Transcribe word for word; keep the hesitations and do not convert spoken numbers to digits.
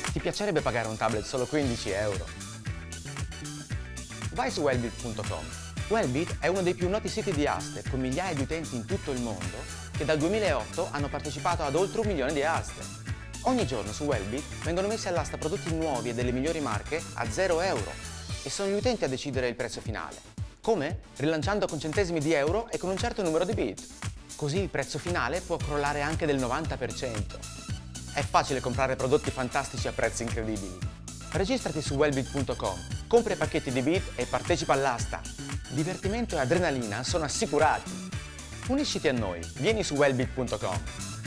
Ti piacerebbe pagare un tablet solo quindici euro? Vai su Wellbit punto com. Wellbit è uno dei più noti siti di aste, con migliaia di utenti in tutto il mondo, che dal duemilaotto hanno partecipato ad oltre un milione di aste. Ogni giorno su Wellbit vengono messi all'asta prodotti nuovi e delle migliori marche a zero euro e sono gli utenti a decidere il prezzo finale. Come? Rilanciando con centesimi di euro e con un certo numero di bit. Così il prezzo finale può crollare anche del novanta per cento. È facile comprare prodotti fantastici a prezzi incredibili. Registrati su Wellbit punto com, compra i pacchetti di bit e partecipa all'asta. Divertimento e adrenalina sono assicurati. Unisciti a noi, vieni su Wellbit punto com.